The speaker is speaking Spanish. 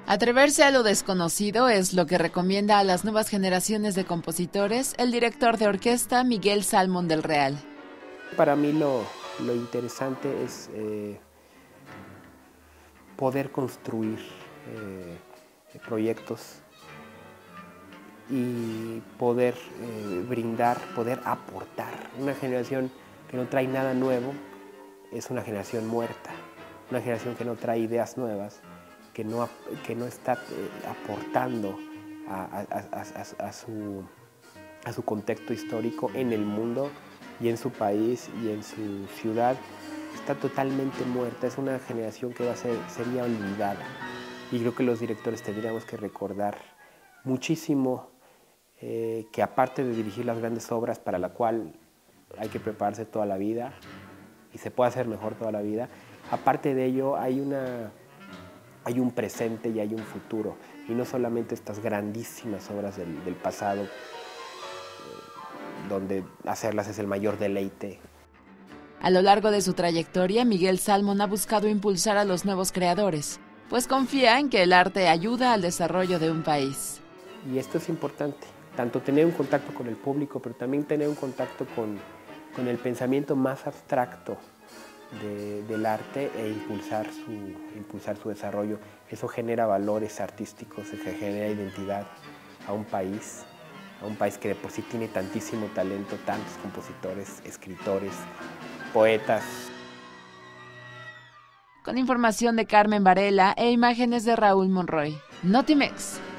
Atreverse a lo desconocido es lo que recomienda a las nuevas generaciones de compositores el director de orquesta Miguel Salmón del Real. Para mí lo interesante es poder construir proyectos y poder brindar, poder aportar. Una generación que no trae nada nuevo es una generación muerta, una generación que no trae ideas nuevas, que no está aportando a su contexto histórico en el mundo y en su país y en su ciudad. Está totalmente muerta, es una generación que sería olvidada. Y creo que los directores tendríamos que recordar muchísimo que aparte de dirigir las grandes obras para la cual hay que prepararse toda la vida y se puede hacer mejor toda la vida, aparte de ello hay un presente y hay un futuro, y no solamente estas grandísimas obras del pasado, donde hacerlas es el mayor deleite. A lo largo de su trayectoria, Miguel Salmón ha buscado impulsar a los nuevos creadores, pues confía en que el arte ayuda al desarrollo de un país. Y esto es importante, tanto tener un contacto con el público, pero también tener un contacto con el pensamiento más abstracto del arte e impulsar su desarrollo. Eso genera valores artísticos, genera identidad a un país que de por sí tiene tantísimo talento, tantos compositores, escritores, poetas. Con información de Carmen Varela e imágenes de Raúl Monroy. Notimex.